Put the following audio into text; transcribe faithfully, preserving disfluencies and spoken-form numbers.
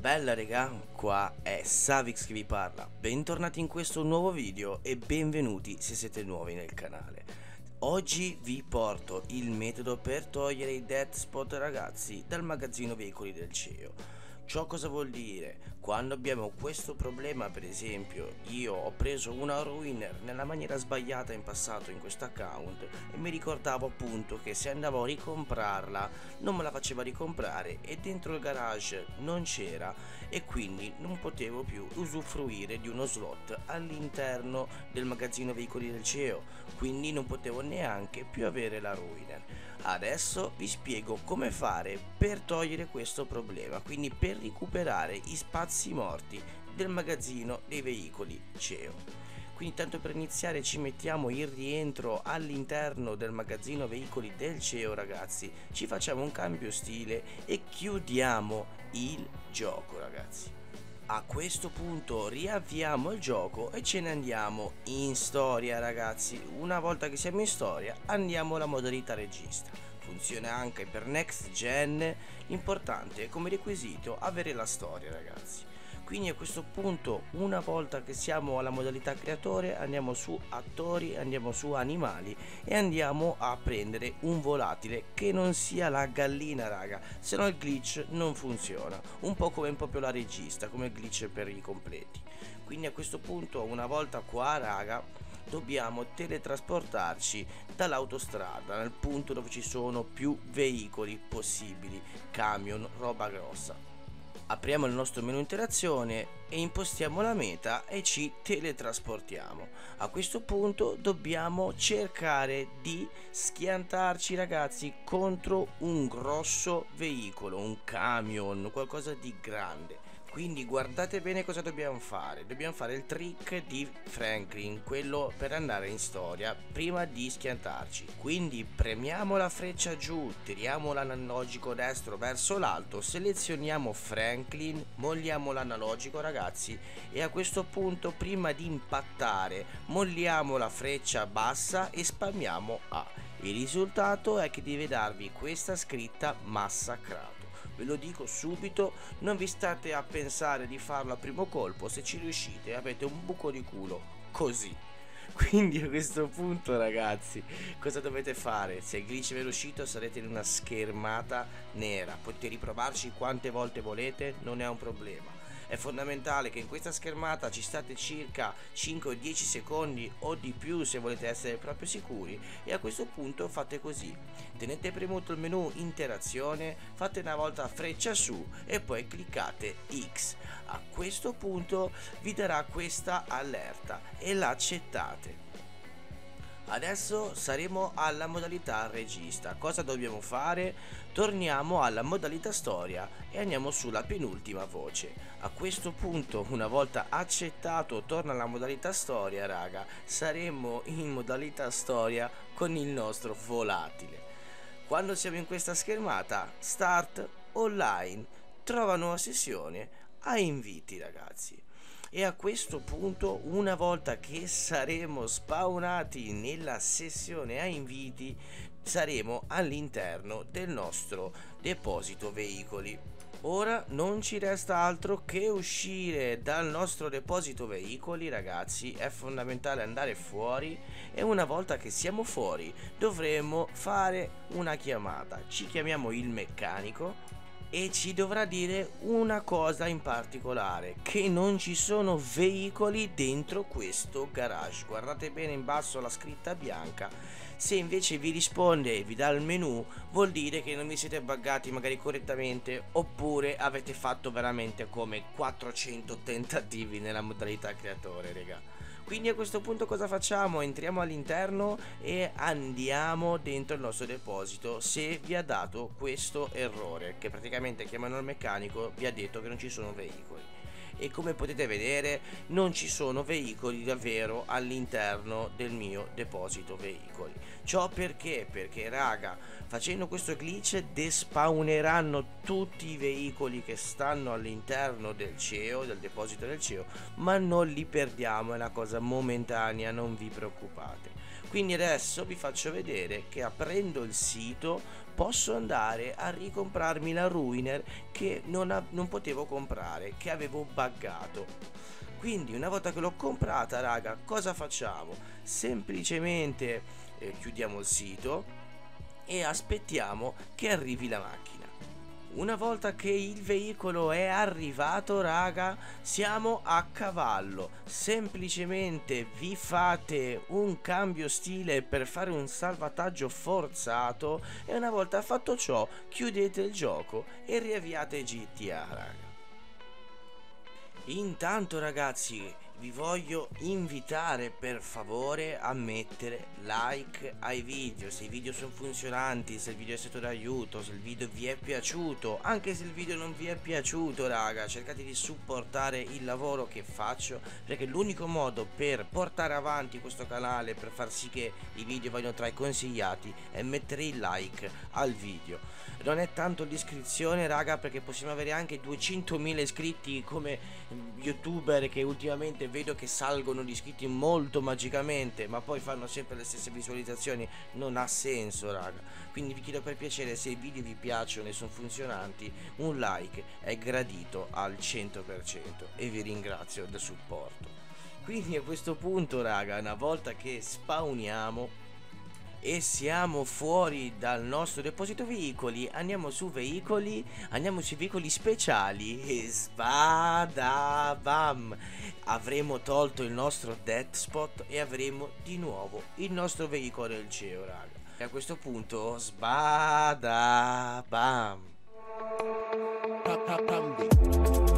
Bella regà, qua è Savix che vi parla, bentornati in questo nuovo video e benvenuti se siete nuovi nel canale. Oggi vi porto il metodo per togliere i dead spot ragazzi dal magazzino veicoli del C E O. Ciò cosa vuol dire? Quando abbiamo questo problema, per esempio io ho preso una ruiner nella maniera sbagliata in passato in questo account e mi ricordavo appunto che se andavo a ricomprarla non me la faceva ricomprare e dentro il garage non c'era e quindi non potevo più usufruire di uno slot all'interno del magazzino veicoli del C E O, quindi non potevo neanche più avere la ruiner. Adesso vi spiego come fare per togliere questo problema, quindi per recuperare gli spazi morti del magazzino dei veicoli C E O. Quindi tanto per iniziare ci mettiamo il rientro all'interno del magazzino veicoli del C E O ragazzi, ci facciamo un cambio stile e chiudiamo il gioco ragazzi. A questo punto riavviamo il gioco e ce ne andiamo in storia ragazzi. Una volta che siamo in storia andiamo alla modalità regista. Funziona anche per next gen, l'importante è come requisito avere la storia ragazzi. Quindi a questo punto una volta che siamo alla modalità creatore andiamo su attori, andiamo su animali e andiamo a prendere un volatile che non sia la gallina raga, se no il glitch non funziona, un po' come proprio la regista, come il glitch per i completi. Quindi a questo punto una volta qua raga dobbiamo teletrasportarci dall'autostrada nel punto dove ci sono più veicoli possibili, camion, roba grossa. Apriamo il nostro menu interazione e impostiamo la meta e ci teletrasportiamo. A questo punto dobbiamo cercare di schiantarci ragazzi contro un grosso veicolo, un camion, qualcosa di grande. Quindi guardate bene cosa dobbiamo fare. Dobbiamo fare il trick di Franklin, quello per andare in storia prima di schiantarci. Quindi premiamo la freccia giù, tiriamo l'analogico destro verso l'alto, selezioniamo Franklin, molliamo l'analogico ragazzi e a questo punto prima di impattare molliamo la freccia bassa e spammiamo A. Il risultato è che deve darvi questa scritta massacrato. Ve lo dico subito, non vi state a pensare di farlo a primo colpo, se ci riuscite avete un buco di culo così. Quindi a questo punto ragazzi cosa dovete fare? Se il glitch vi è riuscito sarete in una schermata nera, potete riprovarci quante volte volete, non è un problema. È fondamentale che in questa schermata ci state circa cinque o dieci secondi o di più se volete essere proprio sicuri e a questo punto fate così, tenete premuto il menu interazione, fate una volta freccia su e poi cliccate X. A questo punto vi darà questa allerta e l'accettate. Adesso saremo alla modalità regista. Cosa dobbiamo fare? Torniamo alla modalità storia e andiamo sulla penultima voce. A questo punto, una volta accettato, torna alla modalità storia, raga. Saremo in modalità storia con il nostro volatile. Quando siamo in questa schermata, start online, trova nuova sessione, a inviti ragazzi. E a questo punto una volta che saremo spawnati nella sessione a inviti saremo all'interno del nostro deposito veicoli. Ora non ci resta altro che uscire dal nostro deposito veicoli ragazzi, è fondamentale andare fuori e una volta che siamo fuori dovremo fare una chiamata, ci chiamiamo il meccanico e ci dovrà dire una cosa in particolare, che non ci sono veicoli dentro questo garage. Guardate bene in basso la scritta bianca, se invece vi risponde e vi dà il menu vuol dire che non vi siete buggati magari correttamente oppure avete fatto veramente come quattrocento tentativi nella modalità creatore raga. Quindi a questo punto cosa facciamo? Entriamo all'interno e andiamo dentro il nostro deposito se vi ha dato questo errore, che praticamente chiamando il meccanico vi ha detto che non ci sono veicoli. E come potete vedere non ci sono veicoli davvero all'interno del mio deposito veicoli. Ciò perché? Perché raga, facendo questo glitch despawneranno tutti i veicoli che stanno all'interno del C E O, del deposito del C E O, ma non li perdiamo, è una cosa momentanea, non vi preoccupate. Quindi adesso vi faccio vedere che aprendo il sito posso andare a ricomprarmi la Ruiner che non, a- non potevo comprare, che avevo buggato. Quindi una volta che l'ho comprata, raga, cosa facciamo? Semplicemente eh, chiudiamo il sito e aspettiamo che arrivi la macchina. Una volta che il veicolo è arrivato, raga, siamo a cavallo. Semplicemente vi fate un cambio stile per fare un salvataggio forzato e una volta fatto ciò chiudete il gioco e riavviate G T A, raga. Intanto ragazzi vi voglio invitare per favore a mettere like ai video, se i video sono funzionanti, se il video è stato d'aiuto, se il video vi è piaciuto. Anche se il video non vi è piaciuto, raga, cercate di supportare il lavoro che faccio, perché l'unico modo per portare avanti questo canale, per far sì che i video vadano tra i consigliati, è mettere il like al video. Non è tanto l'iscrizione, raga, perché possiamo avere anche duecentomila iscritti come youtuber che ultimamente vedo che salgono di iscritti molto magicamente, ma poi fanno sempre le stesse visualizzazioni. Non ha senso, raga. Quindi vi chiedo per piacere, se i video vi piacciono e sono funzionanti, un like è gradito al cento per cento e vi ringrazio del supporto. Quindi a questo punto, raga, una volta che spawniamo e siamo fuori dal nostro deposito veicoli, andiamo su veicoli, andiamo sui veicoli speciali e sbadabam, avremo tolto il nostro death spot e avremo di nuovo il nostro veicolo del C E O, raga. E a questo punto sbadabam.